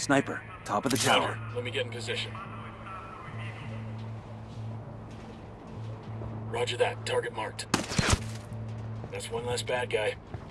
Sniper, top of the tower. Let me get in position. Roger that. Target marked. That's one less bad guy.